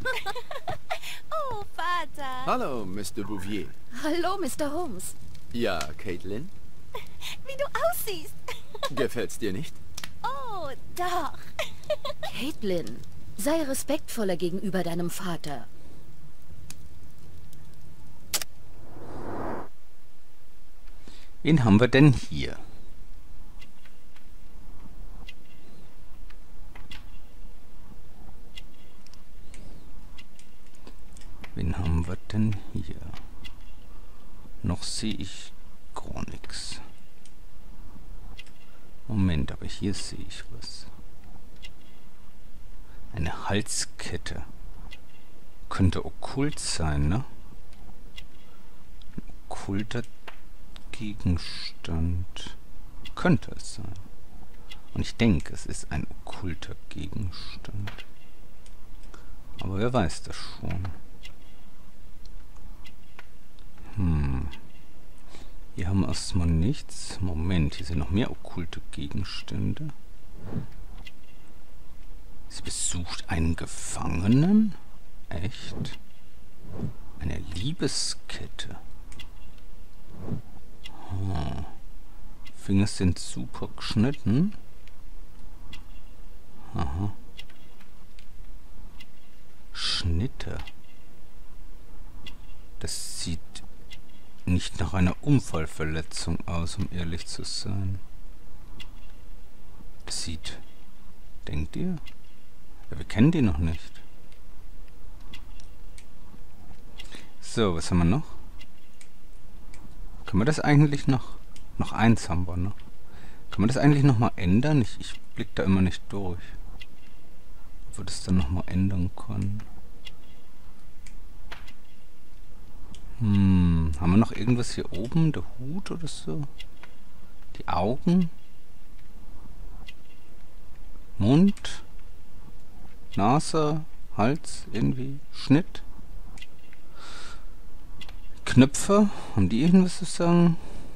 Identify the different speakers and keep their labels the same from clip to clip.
Speaker 1: Oh, Vater.
Speaker 2: Hallo, Mr. Bouvier.
Speaker 3: Hallo, Mr. Holmes.
Speaker 2: Ja, Caitlin?
Speaker 1: Wie du aussiehst.
Speaker 2: Gefällt's dir nicht?
Speaker 1: Oh, doch.
Speaker 3: Caitlin, sei respektvoller gegenüber deinem Vater.
Speaker 4: Wen haben wir denn hier? Wen haben wir denn hier? Noch sehe ich gar nichts. Moment, aber hier sehe ich was. Eine Halskette. Könnte okkult sein, ne? Ein okkulter Gegenstand. Könnte es sein. Und ich denke, es ist ein okkulter Gegenstand. Aber wer weiß das schon? Hier haben wir erstmal nichts. Moment, hier sind noch mehr okkulte Gegenstände. Sie besucht einen Gefangenen? Echt? Eine Liebeskette. Finger sind super geschnitten. Aha. Schnitte. Das sieht nicht nach einer Unfallverletzung aus, um ehrlich zu sein. Das sieht... Denkt ihr? Ja, wir kennen die noch nicht. So, was haben wir noch? Können wir das eigentlich noch... Noch eins haben wir noch. Kann man das eigentlich noch mal ändern? Ich blick da immer nicht durch. Ob wir das dann noch mal ändern können. Haben wir noch irgendwas hier oben? Der Hut oder so? Die Augen? Mund? Nase? Hals? Irgendwie? Schnitt? Knöpfe? Haben die irgendwas zu sagen?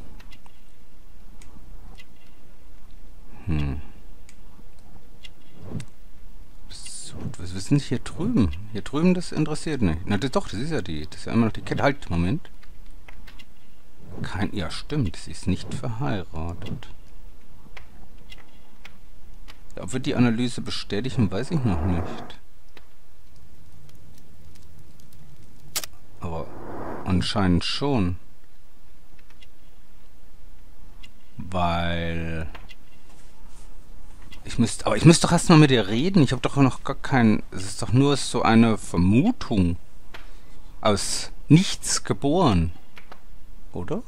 Speaker 4: So, was ist denn hier drüben? Hier drüben, das interessiert nicht. Na doch, das ist ja die. Das ist ja immer noch die Kette. Halt, Moment. Ja, stimmt. Sie ist nicht verheiratet. Ja, ob wir die Analyse bestätigen, weiß ich noch nicht. Aber anscheinend schon. Weil... Ich müsste doch erstmal mit ihr reden. Ich habe doch noch gar keinen... Es ist doch nur so eine Vermutung. Aus nichts geboren. Oder?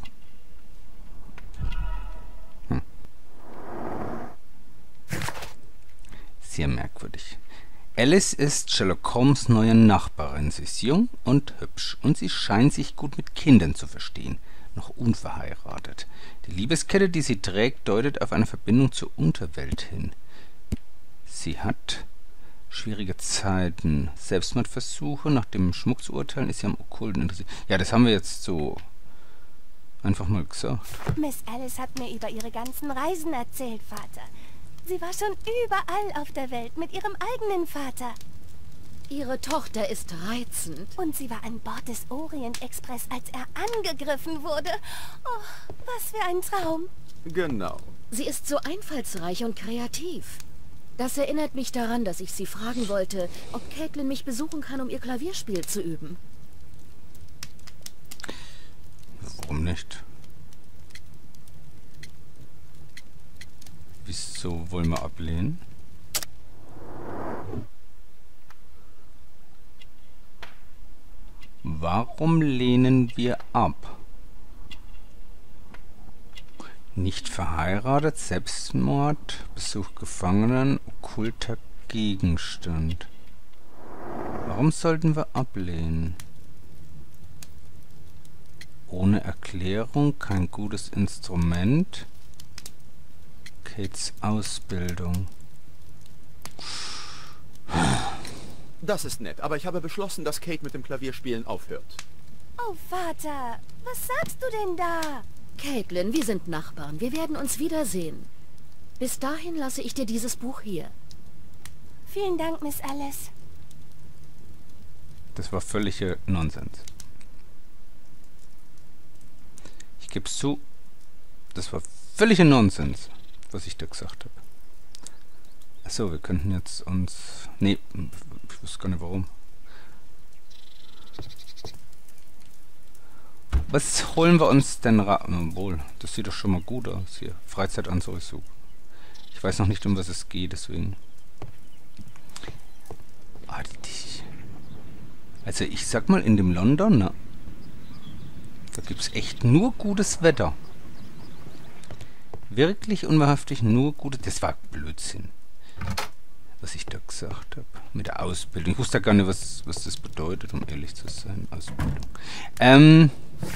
Speaker 4: Sehr merkwürdig. Alice ist Sherlock Holmes' neue Nachbarin. Sie ist jung und hübsch. Und sie scheint sich gut mit Kindern zu verstehen. Noch unverheiratet. Die Liebeskette, die sie trägt, deutet auf eine Verbindung zur Unterwelt hin. Sie hat schwierige Zeiten. Selbstmordversuche, nach dem Schmuck zu urteilen, ist sie am Okkulten interessiert. Ja, das haben wir jetzt so einfach mal gesagt.
Speaker 1: Miss Alice hat mir über ihre ganzen Reisen erzählt, Vater. Sie war schon überall auf der Welt mit ihrem eigenen Vater.
Speaker 3: Ihre Tochter ist reizend.
Speaker 1: Und sie war an Bord des Orient-Express, als er angegriffen wurde. Oh, was für ein Traum.
Speaker 2: Genau.
Speaker 3: Sie ist so einfallsreich und kreativ. Das erinnert mich daran, dass ich sie fragen wollte, ob Caitlin mich besuchen kann, um ihr Klavierspiel zu üben.
Speaker 4: Warum nicht? Wieso wollen wir ablehnen? Warum lehnen wir ab? Nicht verheiratet, Selbstmord, Besuch Gefangenen, okkulter Gegenstand. Warum sollten wir ablehnen? Ohne Erklärung, kein gutes Instrument. Kates Ausbildung.
Speaker 2: Das ist nett, aber ich habe beschlossen, dass Kate mit dem Klavierspielen aufhört.
Speaker 1: Oh, Vater, was sagst du denn da?
Speaker 3: Caitlin, wir sind Nachbarn. Wir werden uns wiedersehen. Bis dahin lasse ich dir dieses Buch hier.
Speaker 1: Vielen Dank, Miss Alice.
Speaker 4: Das war völliger Nonsens. Ich gebe es zu, das war völliger Nonsens, was ich da gesagt habe. Achso, wir könnten jetzt uns... Nee, ich weiß gar nicht warum. Was holen wir uns denn wohl, das sieht doch schon mal gut aus hier. Freizeitanzug ist super. Ich weiß noch nicht, um was es geht, deswegen... Also ich sag mal, in dem London, ne? Da gibt es echt nur gutes Wetter. Wirklich unwahrhaftig nur gutes... Das war Blödsinn, was ich da gesagt habe. Mit der Ausbildung. Ich wusste gar nicht, was das bedeutet, um ehrlich zu sein. Ausbildung.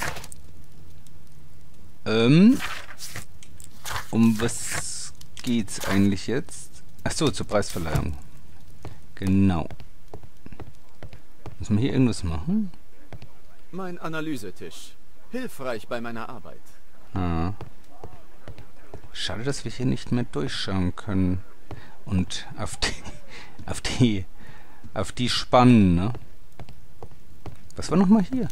Speaker 4: Um was geht's eigentlich jetzt? Achso, zur Preisverleihung. Genau. Muss man hier irgendwas machen?
Speaker 2: Mein Analysetisch. Hilfreich bei meiner Arbeit.
Speaker 4: Ah. Schade, dass wir hier nicht mehr durchschauen können. Und auf die spannen, ne? Was war nochmal hier?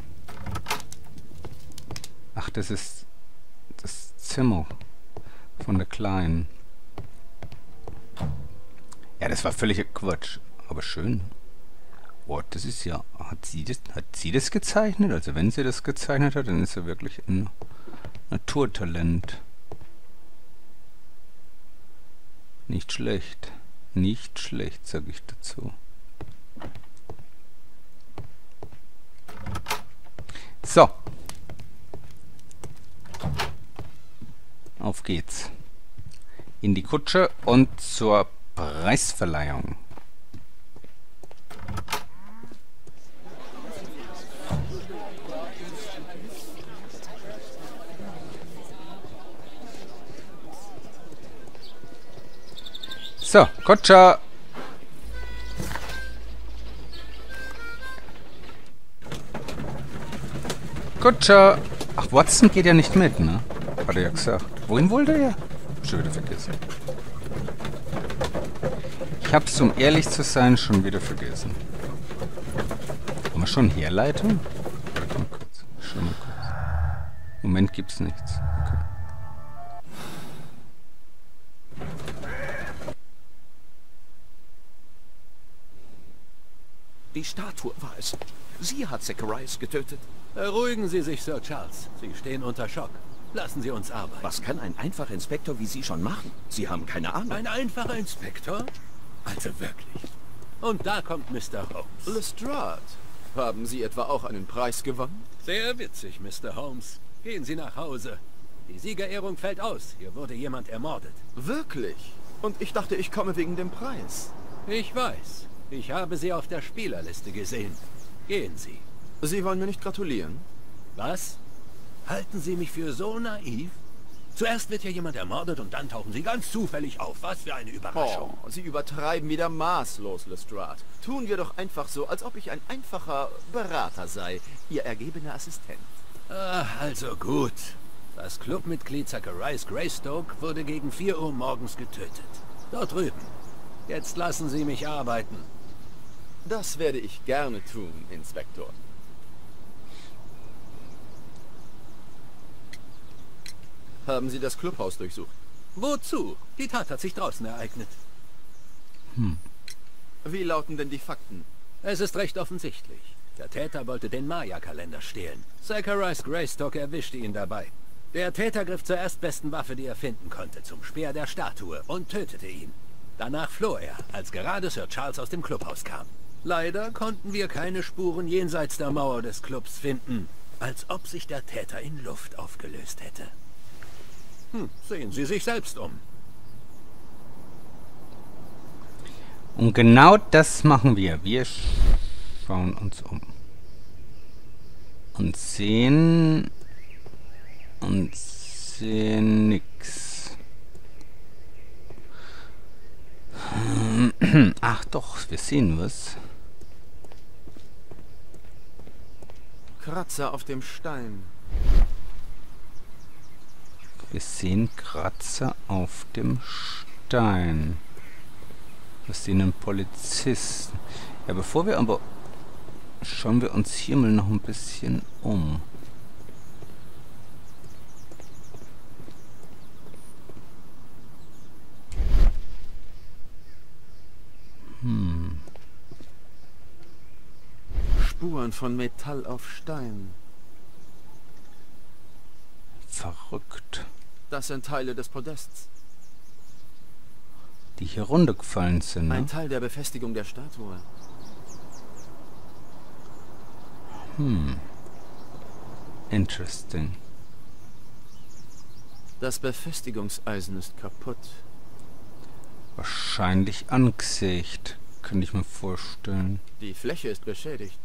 Speaker 4: Ach, das ist das Zimmer von der Kleinen. Ja, das war völliger Quatsch. Aber schön. Oh, das ist ja... Hat sie das gezeichnet? Also wenn sie das gezeichnet hat, dann ist sie wirklich ein Naturtalent. Nicht schlecht. Nicht schlecht, sage ich dazu. So. Auf geht's. In die Kutsche und zur Preisverleihung. So, Kutscher. Kutscher. Ach, Watson geht ja nicht mit, ne? Hat er ja gesagt. Wohin wollte er? Schon wieder vergessen. Ich hab's, um ehrlich zu sein, schon wieder vergessen. Haben wir schon Herleitung? Warte mal kurz. Schon mal kurz. Im Moment gibt's nichts. Okay.
Speaker 5: Die Statue war es. Sie hat Zacharias getötet.
Speaker 6: Beruhigen Sie sich, Sir Charles. Sie stehen unter Schock. Lassen Sie uns arbeiten.
Speaker 5: Was kann ein einfacher Inspektor wie Sie schon machen? Sie haben keine Ahnung.
Speaker 6: Ein einfacher Inspektor? Also wirklich. Und da kommt Mr. Holmes.
Speaker 2: Lestrade, haben Sie etwa auch einen Preis gewonnen?
Speaker 6: Sehr witzig, Mr. Holmes. Gehen Sie nach Hause. Die Siegerehrung fällt aus. Hier wurde jemand ermordet.
Speaker 2: Wirklich? Und ich dachte, ich komme wegen dem Preis.
Speaker 6: Ich weiß. Ich habe Sie auf der Spielerliste gesehen. Gehen Sie.
Speaker 2: Sie wollen mir nicht gratulieren?
Speaker 6: Was? Halten Sie mich für so naiv? Zuerst wird hier jemand ermordet und dann tauchen Sie ganz zufällig auf. Was für eine Überraschung.
Speaker 2: Oh, Sie übertreiben wieder maßlos, Lestrade. Tun wir doch einfach so, als ob ich ein einfacher Berater sei. Ihr ergebener Assistent.
Speaker 6: Also gut. Das Clubmitglied Zacharias Greystoke wurde gegen 4 Uhr morgens getötet. Dort drüben. Jetzt lassen Sie mich arbeiten.
Speaker 2: Das werde ich gerne tun, Inspektor. Haben Sie das Clubhaus durchsucht?
Speaker 6: Wozu? Die Tat hat sich draußen ereignet.
Speaker 2: Wie lauten denn die Fakten?
Speaker 6: Es ist recht offensichtlich. Der Täter wollte den Maya-Kalender stehlen. Zacharias Greystoke erwischte ihn dabei. Der Täter griff zur erstbesten Waffe, die er finden konnte, zum Speer der Statue und tötete ihn. Danach floh er, als gerade Sir Charles aus dem Clubhaus kam. Leider konnten wir keine Spuren jenseits der Mauer des Clubs finden, als ob sich der Täter in Luft aufgelöst hätte. Sehen Sie sich selbst um.
Speaker 4: Und genau das machen wir. Wir schauen uns um. Und sehen nix. Ach doch, wir sehen was.
Speaker 2: Kratzer auf dem Stein.
Speaker 4: Wir sehen Kratzer auf dem Stein. Wir sehen einen Polizisten. Ja, bevor wir aber schauen wir uns hier mal noch ein bisschen um.
Speaker 2: Spuren von Metall auf Stein.
Speaker 4: Verrückt.
Speaker 2: Das sind Teile des Podests.
Speaker 4: Die hier runtergefallen sind, ne?
Speaker 2: Ein Teil der Befestigung der Statue.
Speaker 4: Interesting.
Speaker 2: Das Befestigungseisen ist kaputt.
Speaker 4: Wahrscheinlich angesägt, könnte ich mir vorstellen.
Speaker 2: Die Fläche ist beschädigt.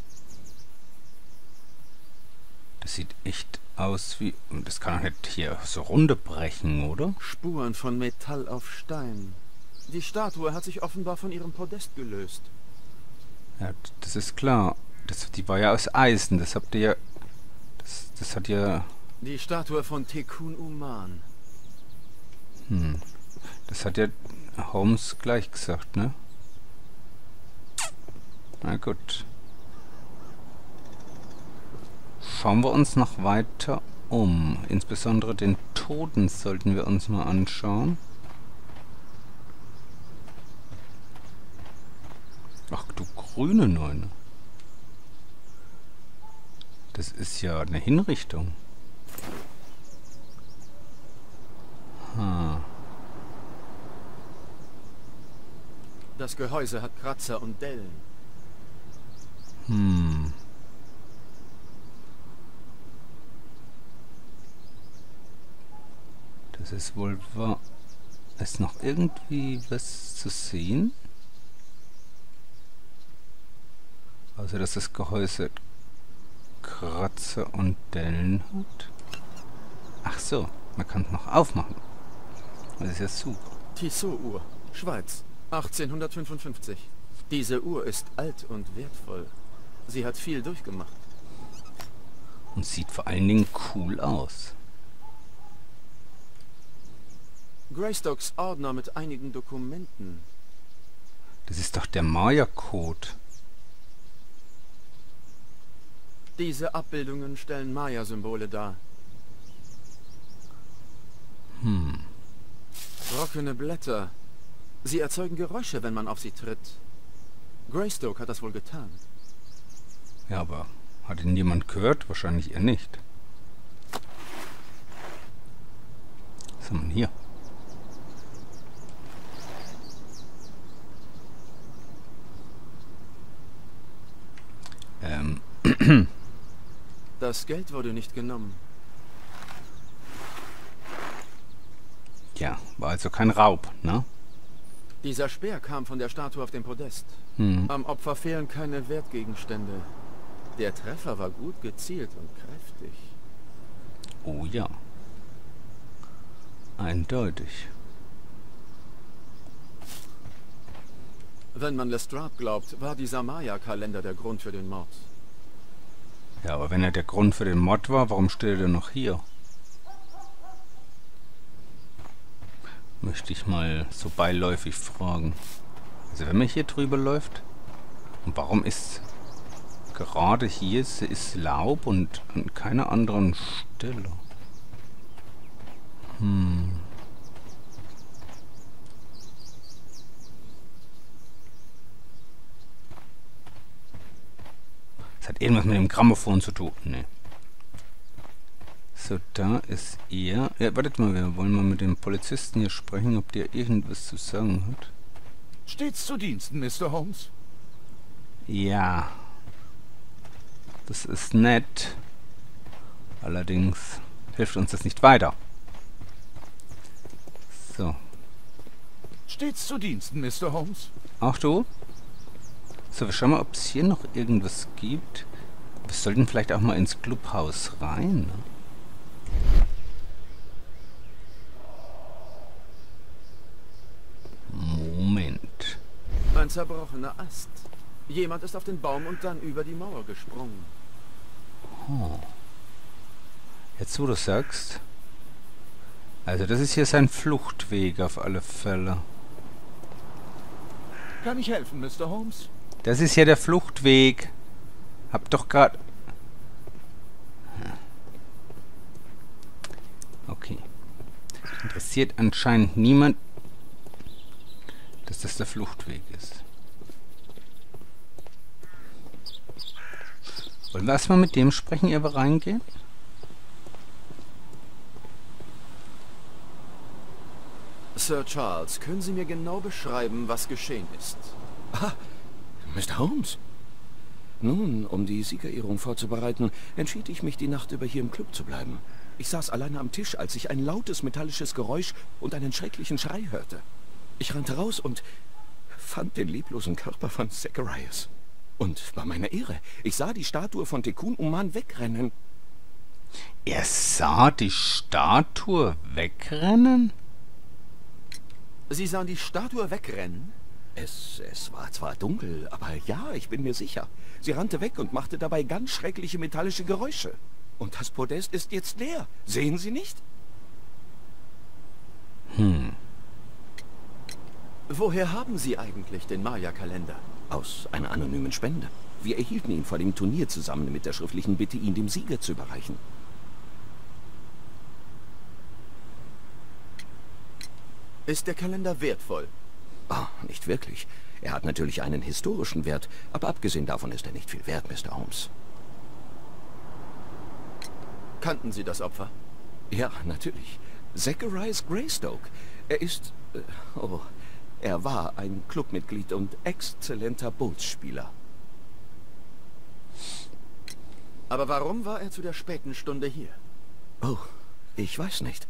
Speaker 4: Das sieht echt aus wie... Das kann doch nicht hier so runterbrechen, oder?
Speaker 2: Spuren von Metall auf Stein. Die Statue hat sich offenbar von ihrem Podest gelöst.
Speaker 4: Ja, das ist klar. Die war ja aus Eisen, das habt ihr ja... Das hat ja...
Speaker 2: Die Statue von Tekun Uman.
Speaker 4: Das hat ja Holmes gleich gesagt, ne? Na gut. Schauen wir uns noch weiter um. Insbesondere den Toten sollten wir uns mal anschauen. Ach du grüne Neune. Das ist ja eine Hinrichtung.
Speaker 2: Das Gehäuse hat Kratzer und Dellen.
Speaker 4: Das ist wohl wahr. Ist noch irgendwie was zu sehen? Also, dass das Gehäuse Kratzer und Dellen hat. Ach so, man kann es noch aufmachen. Das ist ja super.
Speaker 2: Tissot-Uhr, Schweiz, 1855. Diese Uhr ist alt und wertvoll. Sie hat viel durchgemacht.
Speaker 4: Und sieht vor allen Dingen cool aus.
Speaker 2: Greystocks Ordner mit einigen Dokumenten.
Speaker 4: Das ist doch der Maya-Code.
Speaker 2: Diese Abbildungen stellen Maya-Symbole dar. Trockene Blätter. Sie erzeugen Geräusche, wenn man auf sie tritt. Greystoke hat das wohl getan.
Speaker 4: Ja, aber hat ihn jemand gehört? Wahrscheinlich eher nicht. Was haben wir hier?
Speaker 2: Das Geld wurde nicht genommen.
Speaker 4: Ja, war also kein Raub, ne?
Speaker 2: Dieser Speer kam von der Statue auf dem Podest. Am Opfer fehlen keine Wertgegenstände. Der Treffer war gut gezielt und kräftig.
Speaker 4: Oh ja. Eindeutig.
Speaker 2: Wenn man Lestrade glaubt, war dieser Maya-Kalender der Grund für den Mord.
Speaker 4: Ja, aber wenn er der Grund für den Mord war, warum steht er denn noch hier? Möchte ich mal so beiläufig fragen. Also wenn man hier drüber läuft, und warum ist gerade hier ist Laub und an keiner anderen Stelle? Das hat irgendwas mit dem Grammophon zu tun. Ne. So, da ist er. Ja, wartet mal, wir wollen mal mit dem Polizisten hier sprechen, ob der irgendwas zu sagen hat.
Speaker 5: Stets zu Diensten, Mr. Holmes.
Speaker 4: Ja. Das ist nett. Allerdings hilft uns das nicht weiter. So.
Speaker 5: Stets zu Diensten, Mr. Holmes.
Speaker 4: Auch du? So, wir schauen mal, ob es hier noch irgendwas gibt. Wir sollten vielleicht auch mal ins Clubhaus rein. Ne? Moment.
Speaker 2: Ein zerbrochener Ast. Jemand ist auf den Baum und dann über die Mauer gesprungen.
Speaker 4: Oh. Jetzt, wo du sagst. Also, das ist hier sein Fluchtweg auf alle Fälle.
Speaker 5: Kann ich helfen, Mr. Holmes?
Speaker 4: Das ist ja der Fluchtweg. Hab doch gerade... Okay. Interessiert anscheinend niemand, dass das der Fluchtweg ist. Wollen wir erstmal mit dem sprechen, ehe wir reingehen?
Speaker 2: Sir Charles, können Sie mir genau beschreiben, was geschehen ist?
Speaker 5: Ah, Mr. Holmes. Nun, um die Siegerehrung vorzubereiten, entschied ich mich, die Nacht über hier im Club zu bleiben. Ich saß alleine am Tisch, als ich ein lautes metallisches Geräusch und einen schrecklichen Schrei hörte. Ich rannte raus und fand den leblosen Körper von Zacharias. Und bei meiner Ehre, ich sah die Statue von Tekun Uman wegrennen.
Speaker 4: Er sah die Statue wegrennen?
Speaker 2: Sie sahen die Statue wegrennen?
Speaker 5: Es war zwar dunkel, aber ja, ich bin mir sicher. Sie rannte weg und machte dabei ganz schreckliche metallische Geräusche. Und das Podest ist jetzt leer. Sehen Sie nicht?
Speaker 2: Woher haben Sie eigentlich den Maya-Kalender?
Speaker 5: Aus einer anonymen Spende. Wir erhielten ihn vor dem Turnier zusammen mit der schriftlichen Bitte, ihn dem Sieger zu überreichen.
Speaker 2: Ist der Kalender wertvoll?
Speaker 5: Oh, nicht wirklich. Er hat natürlich einen historischen Wert, aber abgesehen davon ist er nicht viel wert, Mr. Holmes.
Speaker 2: Kannten Sie das Opfer?
Speaker 5: Ja, natürlich. Zacharias Greystoke. Er ist... er war ein Clubmitglied und exzellenter Bootsspieler.
Speaker 2: Aber warum war er zu der späten Stunde hier?
Speaker 5: Oh, ich weiß nicht.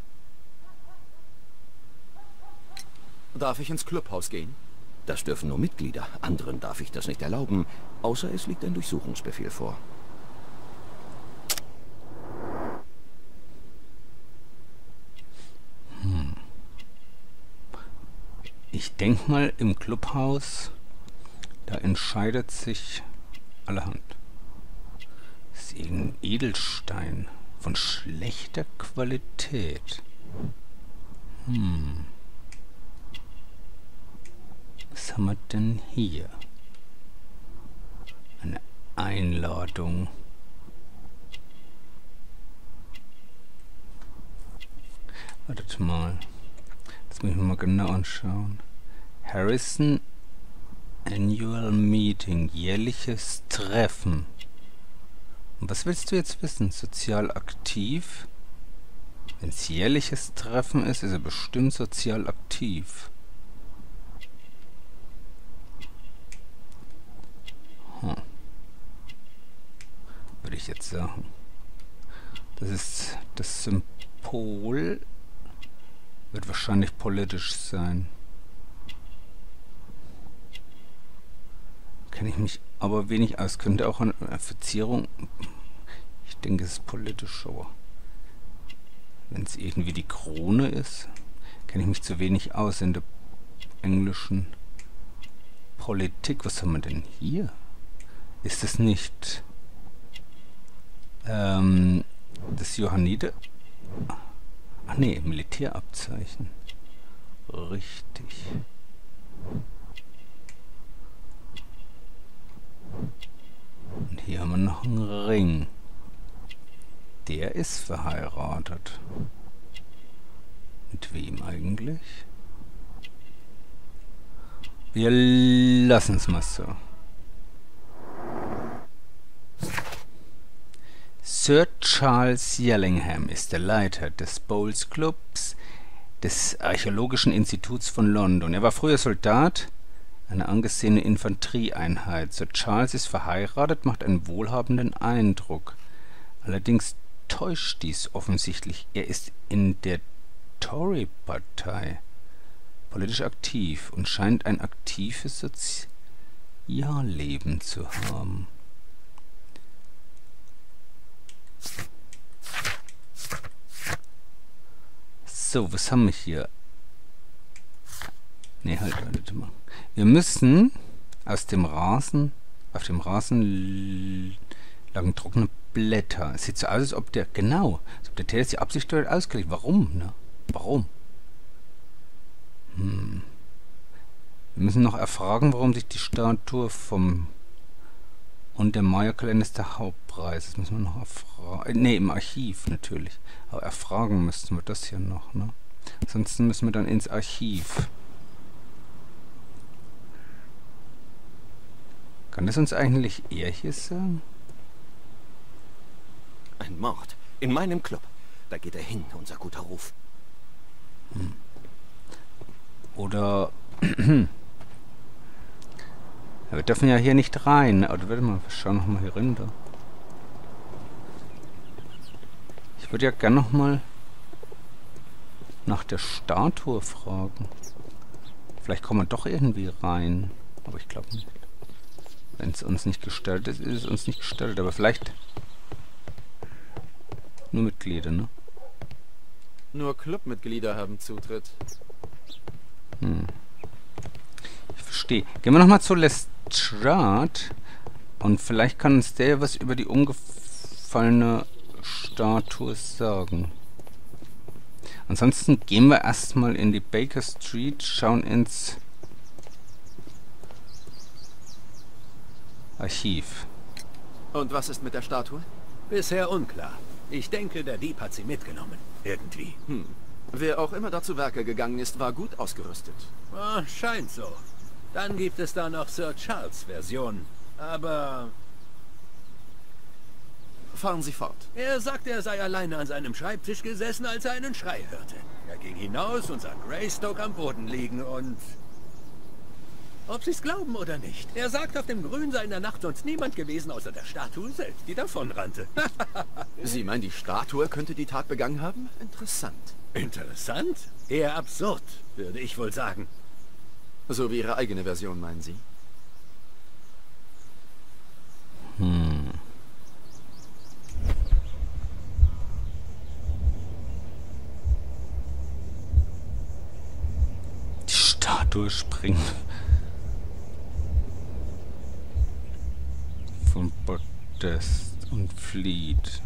Speaker 2: Darf ich ins Clubhaus gehen?
Speaker 5: Das dürfen nur Mitglieder. Anderen darf ich das nicht erlauben, außer es liegt ein Durchsuchungsbefehl vor.
Speaker 4: Ich denke mal, im Clubhaus, da entscheidet sich allerhand. Das ist irgendein Edelstein von schlechter Qualität. Was haben wir denn hier? Eine Einladung. Wartet mal. Das muss ich mir mal genau anschauen. Harrison Annual Meeting. Jährliches Treffen. Und was willst du jetzt wissen? Sozial aktiv? Wenn es jährliches Treffen ist, ist er bestimmt sozial aktiv. Würde ich jetzt sagen. Das ist das Symbol. Wird wahrscheinlich politisch sein. Kenne ich mich aber wenig aus. Könnte auch eine Verzierung. Ich denke, es ist politisch, aber wenn es irgendwie die Krone ist, kenne ich mich zu wenig aus in der englischen Politik. Was haben wir denn hier? Ist es nicht das Johanniter? Ach nee, Militärabzeichen. Richtig. Und hier haben wir noch einen Ring. Der ist verheiratet. Mit wem eigentlich? Wir lassen es mal so. Sir Charles Yellingham ist der Leiter des Bowls Clubs des Archäologischen Instituts von London. Er war früher Soldat, eine angesehene Infanterieeinheit. Sir Charles ist verheiratet, macht einen wohlhabenden Eindruck. Allerdings täuscht dies offensichtlich. Er ist in der Tory-Partei politisch aktiv und scheint ein aktives Sozialleben zu haben. So, was haben wir hier? Ne, halt, warte mal. Wir müssen aus dem Rasen, auf dem Rasen lagen trockene Blätter. Es sieht so aus, als ob der, genau, als ob der Täter die Absicht dort ausgelegt. Warum, ne? Warum? Wir müssen noch erfragen, warum sich die Statue vom Und der Maya-Kalender ist der Hauptpreis. Das müssen wir noch erfragen. Ne, im Archiv natürlich. Aber erfragen müssten wir das hier noch, ne? Ansonsten müssen wir dann ins Archiv. Kann das uns eigentlich er hier sagen?
Speaker 5: Ein Mord. In meinem Club. Da geht er hin, unser guter Ruf.
Speaker 4: Oder... Wir dürfen ja hier nicht rein. Oder warte mal, wir schauen noch mal hier runter. Ich würde ja gerne noch mal nach der Statue fragen. Vielleicht kommen wir doch irgendwie rein. Aber ich glaube nicht. Wenn es uns nicht gestellt ist, ist es uns nicht gestellt. Aber vielleicht nur Mitglieder, ne?
Speaker 2: Nur Clubmitglieder haben Zutritt.
Speaker 4: Ich verstehe. Gehen wir nochmal zu Lestrade. Und vielleicht kann uns der was über die umgefallene Statue sagen. Ansonsten gehen wir erstmal in die Baker Street, schauen ins Archiv.
Speaker 2: Und was ist mit der Statue?
Speaker 6: Bisher unklar. Ich denke, der Dieb hat sie mitgenommen. Irgendwie.
Speaker 2: Wer auch immer da zu Werke gegangen ist, war gut ausgerüstet.
Speaker 6: Ah, scheint so. Dann gibt es da noch Sir Charles' Version. Aber
Speaker 2: Fahren Sie fort.
Speaker 6: er sagt, er sei alleine an seinem Schreibtisch gesessen, als er einen Schrei hörte. Er ging hinaus und sah Greystoke am Boden liegen und... Ob Sie's glauben oder nicht, er sagt, auf dem Grün sei in der Nacht sonst niemand gewesen, außer der Statue selbst, die davonrannte.
Speaker 2: Sie meinen, die Statue könnte die Tat begangen haben? Interessant.
Speaker 6: Interessant? Eher absurd, würde ich wohl sagen.
Speaker 2: So wie Ihre eigene Version, meinen Sie?
Speaker 4: Die Statue springt vom Podest und flieht.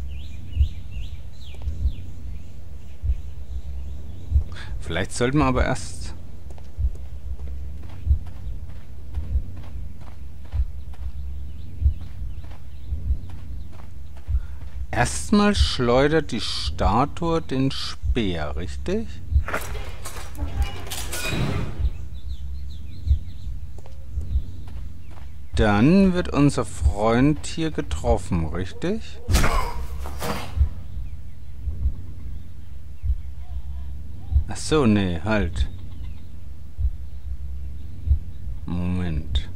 Speaker 4: Vielleicht sollten wir aber erstmal schleudert die Statue den Speer, richtig? Dann wird unser Freund hier getroffen, richtig? Ach so, nee, halt. Moment.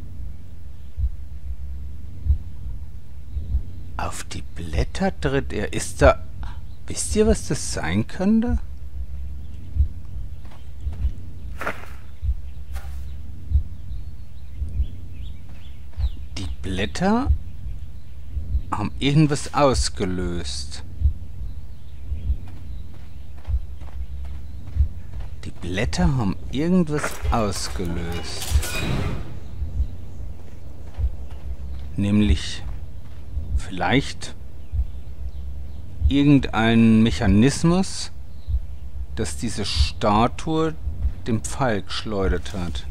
Speaker 4: Auf die Blätter tritt er. Ist da... Wisst ihr, was das sein könnte? Die Blätter haben irgendwas ausgelöst. Die Blätter haben irgendwas ausgelöst. Nämlich vielleicht irgendein Mechanismus, das diese Statue dem Pfeil geschleudert hat.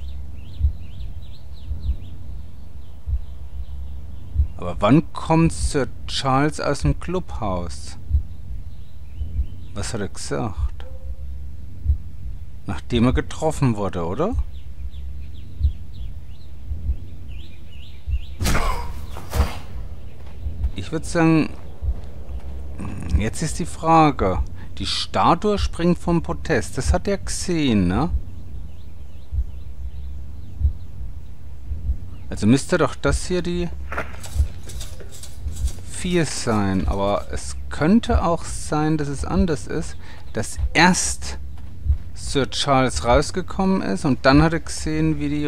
Speaker 4: Aber wann kommt Sir Charles aus dem Clubhaus? Was hat er gesagt? Nachdem er getroffen wurde, oder? Ich würde sagen, jetzt ist die Frage. Die Statue springt vom Podest. Das hat er gesehen, ne? Also müsste doch das hier die 4 sein. Aber es könnte auch sein, dass es anders ist. Dass erst Sir Charles rausgekommen ist und dann hat er gesehen, wie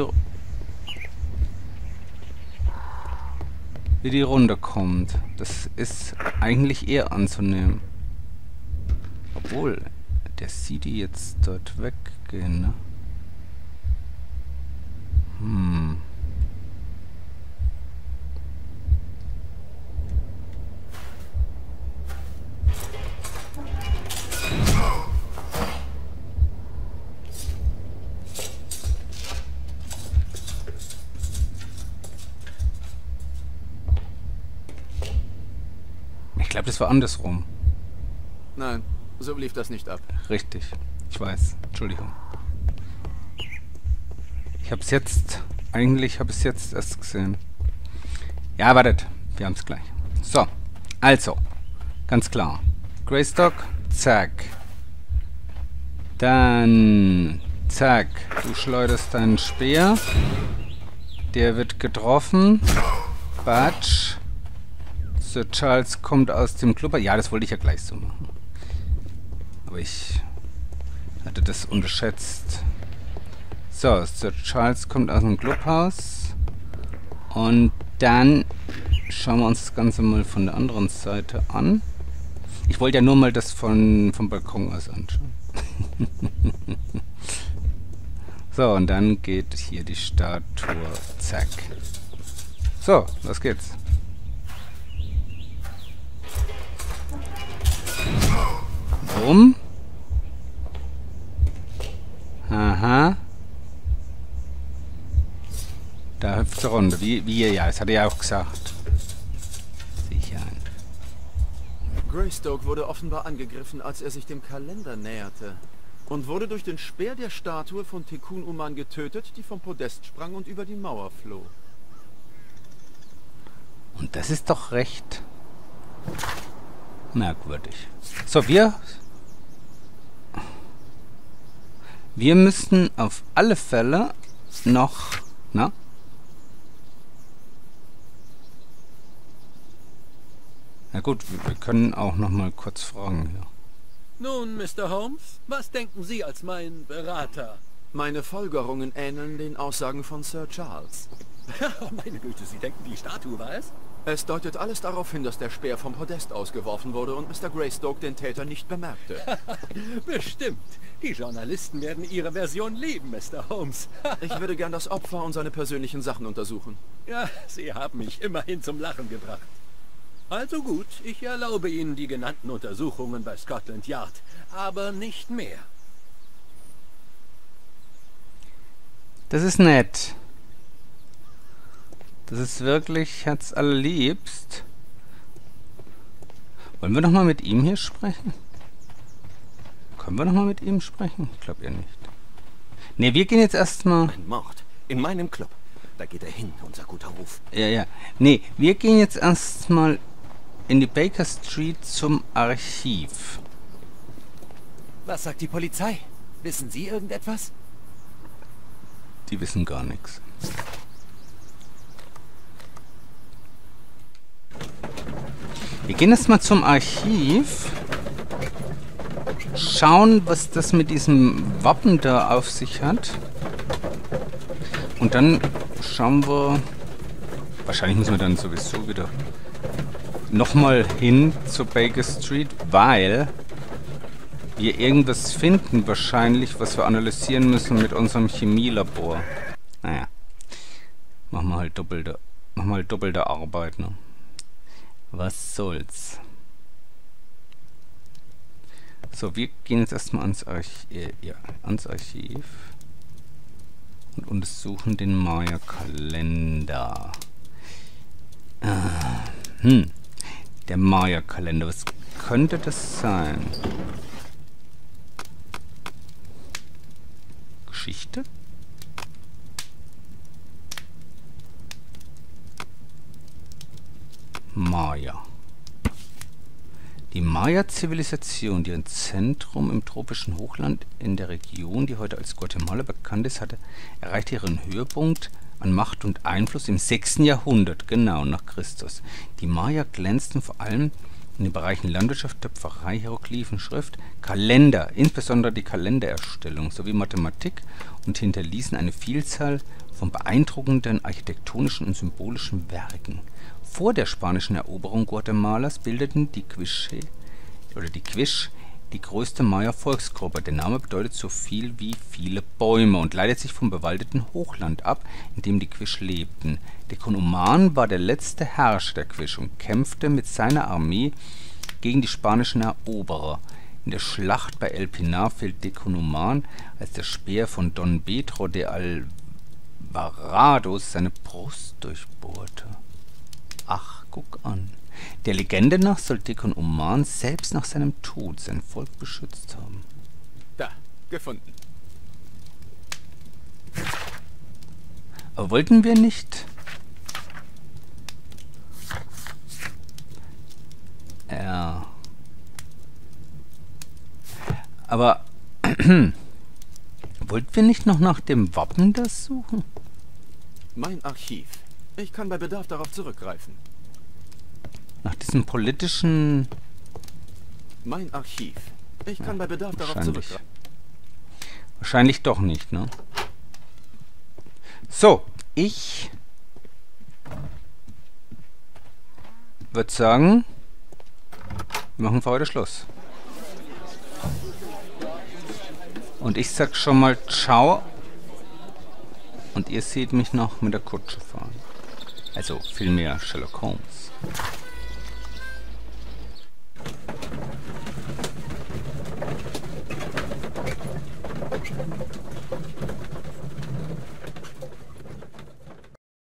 Speaker 4: die Runde kommt. Das ist eigentlich eher anzunehmen. Obwohl, der sieht die jetzt dort weggehen, ne? glaube, das war andersrum.
Speaker 2: Nein, so lief das nicht ab.
Speaker 4: Richtig. Ich weiß. Entschuldigung. Ich habe es jetzt... Eigentlich habe ich es jetzt erst gesehen. Ja, wartet. Wir haben es gleich. So. Also. Ganz klar. Greystock. Zack. Dann... Zack. Du schleuderst deinen Speer. Der wird getroffen. Batsch. Sir Charles kommt aus dem Club. Ja, das wollte ich ja gleich so machen. Aber ich hatte das unterschätzt. So, Sir Charles kommt aus dem Clubhaus. Und dann schauen wir uns das Ganze mal von der anderen Seite an. Ich wollte ja nur mal das vom Balkon aus anschauen. So, und dann geht hier die Statue. Zack. So, los geht's. Warum? Aha. Da hüpft er runter. Wie ja, das hat er ja auch gesagt. Sicher.
Speaker 2: Greystoke wurde offenbar angegriffen, als er sich dem Kalender näherte. Und wurde durch den Speer der Statue von Tekun Uman getötet, die vom Podest sprang und über die Mauer floh.
Speaker 4: Und das ist doch recht merkwürdig. So, wir müssen auf alle Fälle noch... Na? Na gut, wir können auch noch mal kurz fragen. Ja.
Speaker 6: Nun, Mr. Holmes, was denken Sie als mein Berater?
Speaker 2: Meine Folgerungen ähneln den Aussagen von Sir Charles.
Speaker 6: Meine Güte, Sie denken, die Statue war es?
Speaker 2: Es deutet alles darauf hin, dass der Speer vom Podest ausgeworfen wurde und Mr. Greystoke den Täter nicht bemerkte.
Speaker 6: Bestimmt. Die Journalisten werden Ihre Version lieben, Mr. Holmes.
Speaker 2: Ich würde gern das Opfer und seine persönlichen Sachen untersuchen.
Speaker 6: Ja, Sie haben mich immerhin zum Lachen gebracht. Also gut, ich erlaube Ihnen die genannten Untersuchungen bei Scotland Yard, aber nicht mehr.
Speaker 4: Das ist nett. Das ist wirklich herzallerliebst. Wollen wir noch mal mit ihm hier sprechen? Können wir noch mal mit ihm sprechen? Ich glaube eher nicht. Ne, wir gehen jetzt erstmal...
Speaker 5: Ein Mord. In meinem Club. Da geht er hin, unser guter Ruf.
Speaker 4: Ja. Ne, wir gehen jetzt erstmal in die Baker Street zum Archiv.
Speaker 7: Was sagt die Polizei? Wissen Sie irgendetwas?
Speaker 4: Die wissen gar nichts. Wir gehen jetzt mal zum Archiv. Schauen, was das mit diesem Wappen da auf sich hat. Und dann schauen wir... Wahrscheinlich müssen wir dann sowieso wieder nochmal hin zur Baker Street, weil wir irgendwas finden wahrscheinlich, was wir analysieren müssen mit unserem Chemielabor. Naja. Machen wir halt doppelte Arbeit, ne? Was soll's? So, wir gehen jetzt erstmal ans Archiv und untersuchen den Maya-Kalender. Der Maya-Kalender, was könnte das sein? Geschichte? Maya. Die Maya-Zivilisation, deren Zentrum im tropischen Hochland in der Region, die heute als Guatemala bekannt ist, erreichte ihren Höhepunkt an Macht und Einfluss im 6. Jahrhundert, genau nach Christus. Die Maya glänzten vor allem in den Bereichen Landwirtschaft, Töpferei, Hieroglyphen, Schrift, Kalender, insbesondere die Kalendererstellung sowie Mathematik und hinterließen eine Vielzahl von beeindruckenden architektonischen und symbolischen Werken. Vor der spanischen Eroberung Guatemalas bildeten die Quiche die größte Maya-Volksgruppe. Der Name bedeutet so viel wie viele Bäume und leitet sich vom bewaldeten Hochland ab, in dem die Quiche lebten. Tekun Uman war der letzte Herrscher der Quiche und kämpfte mit seiner Armee gegen die spanischen Eroberer. In der Schlacht bei El Pinar fiel Tekun Uman, als der Speer von Don Pedro de Alvarado seine Brust durchbohrte. Ach, guck an. Der Legende nach soll Tekun Oman selbst nach seinem Tod sein Volk beschützt haben.
Speaker 2: Da, gefunden.
Speaker 4: Aber wollten wir nicht... Ja. Aber... wollten wir nicht noch nach dem Wappen das suchen?
Speaker 2: Mein Archiv. Ich kann bei Bedarf darauf zurückgreifen.
Speaker 4: Nach diesem politischen...
Speaker 2: Mein Archiv. Ich kann bei Bedarf darauf
Speaker 4: Wahrscheinlich.
Speaker 2: zurückgreifen.
Speaker 4: Wahrscheinlich doch nicht, ne? So, ich würde sagen, wir machen für heute Schluss. Und ich sag schon mal ciao. Und ihr seht mich noch mit der Kutsche fahren. Also vielmehr Sherlock Holmes.